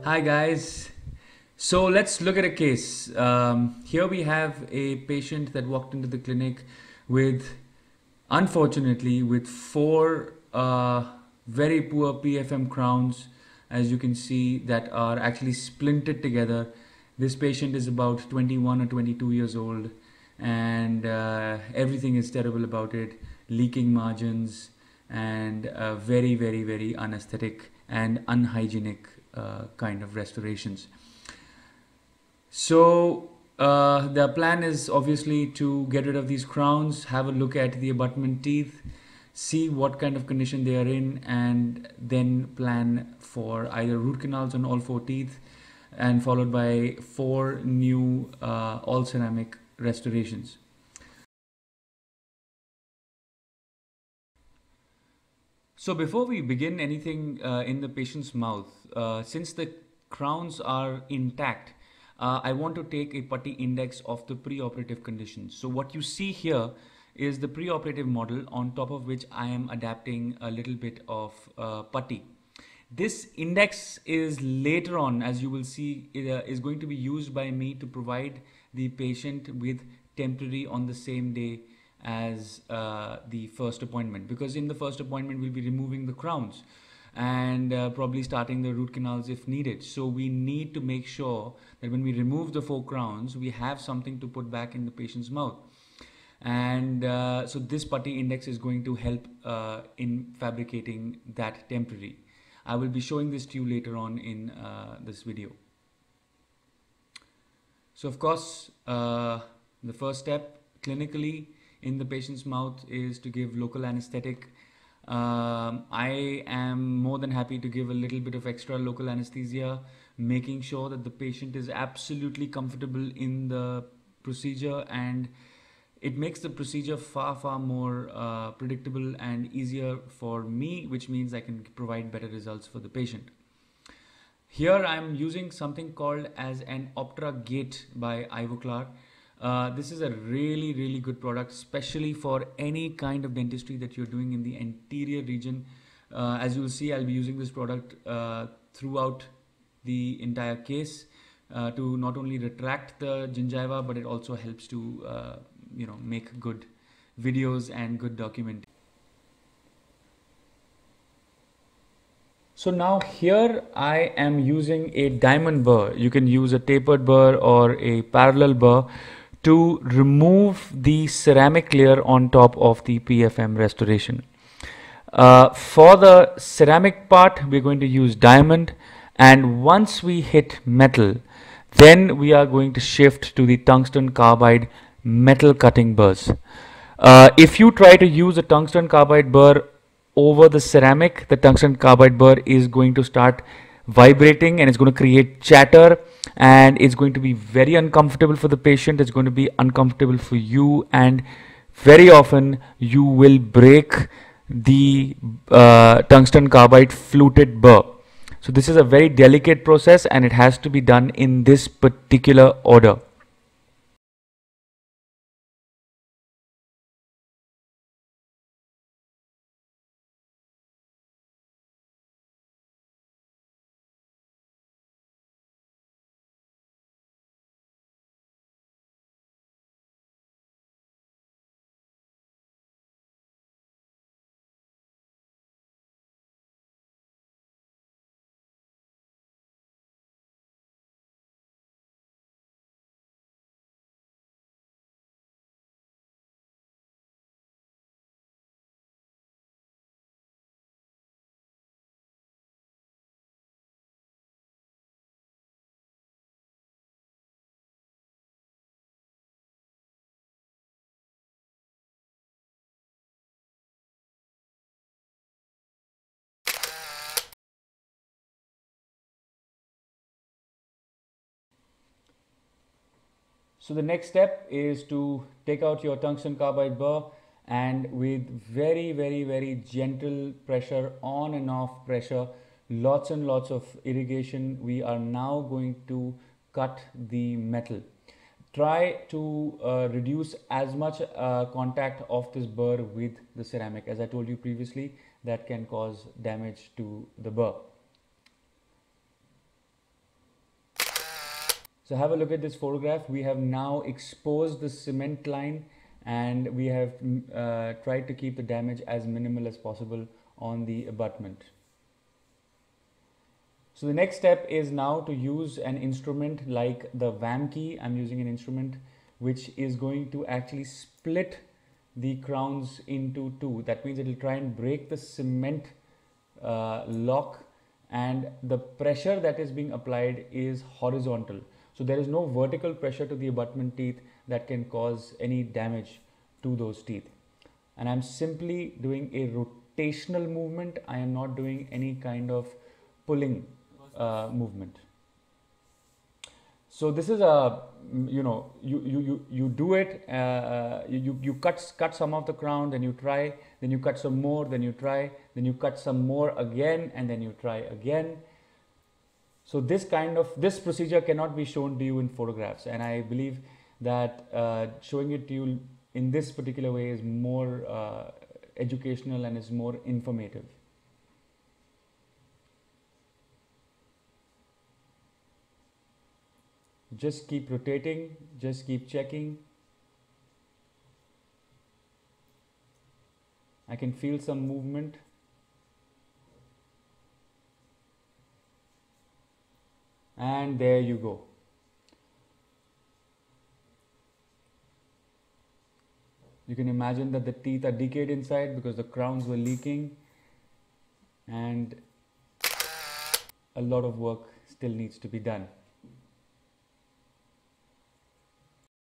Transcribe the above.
Hi guys. So let's look at a case. Here we have a patient that walked into the clinic with, unfortunately, with four very poor PFM crowns, as you can see, that are actually splintered together. This patient is about 21 or 22 years old, and everything is terrible about it. Leaking margins and very, very, very unaesthetic and unhygienic kind of restorations. So the plan is obviously to get rid of these crowns, have a look at the abutment teeth, see what kind of condition they are in, and then plan for either root canals on all four teeth, and followed by four new all ceramic restorations. So before we begin anything in the patient's mouth, since the crowns are intact, I want to take a putty index of the preoperative conditions. So what you see here is the preoperative model, on top of which I am adapting a little bit of putty. This index is later on, as you will see, is going to be used by me to provide the patient with temporary on the same day as the first appointment, because in the first appointment we'll be removing the crowns and probably starting the root canals if needed. So we need to make sure that when we remove the four crowns, we have something to put back in the patient's mouth. And so this putty index is going to help in fabricating that temporary. I will be showing this to you later on in this video. So of course, the first step clinically in the patient's mouth is to give local anesthetic. I am more than happy to give a little bit of extra local anesthesia, making sure that the patient is absolutely comfortable in the procedure, and it makes the procedure far more predictable and easier for me, which means I can provide better results for the patient. Here I'm using something called as an Optra Gate by Ivoclar. This is a really good product, especially for any kind of dentistry that you're doing in the anterior region. As you will see, I'll be using this product throughout the entire case to not only retract the gingiva, but it also helps to make good videos and good documentation. So now here I am using a diamond burr. You can use a tapered burr or a parallel burr to remove the ceramic layer on top of the PFM restoration. For the ceramic part, we're going to use diamond, and once we hit metal, then we are going to shift to the tungsten carbide metal cutting burrs. If you try to use a tungsten carbide burr over the ceramic, the tungsten carbide burr is going to start vibrating and it's going to create chatter, and it's going to be very uncomfortable for the patient. It's going to be uncomfortable for you, and very often you will break the tungsten carbide fluted burr. So this is a very delicate process, and it has to be done in this particular order. So the next step is to take out your tungsten carbide burr, and with very gentle pressure, on and off pressure, lots and lots of irrigation, we are now going to cut the metal. Try to reduce as much contact of this burr with the ceramic. As I told you previously, that can cause damage to the burr. So have a look at this photograph. We have now exposed the cement line, and we have tried to keep the damage as minimal as possible on the abutment. So the next step is now to use an instrument like the VAM key. I'm using an instrument which is going to actually split the crowns into two. That means it will try and break the cement lock, and the pressure that is being applied is horizontal. So there is no vertical pressure to the abutment teeth that can cause any damage to those teeth. And I'm simply doing a rotational movement. I am not doing any kind of pulling movement. So this is a, you do it, you cut some of the crown, then you try, then you cut some more, then you try, then you cut some more again, and then you try again. So this procedure cannot be shown to you in photographs, and I believe that showing it to you in this particular way is more educational and is more informative. Just keep rotating, just keep checking. I can feel some movement. And there you go. You can imagine that the teeth are decayed inside because the crowns were leaking, and a lot of work still needs to be done.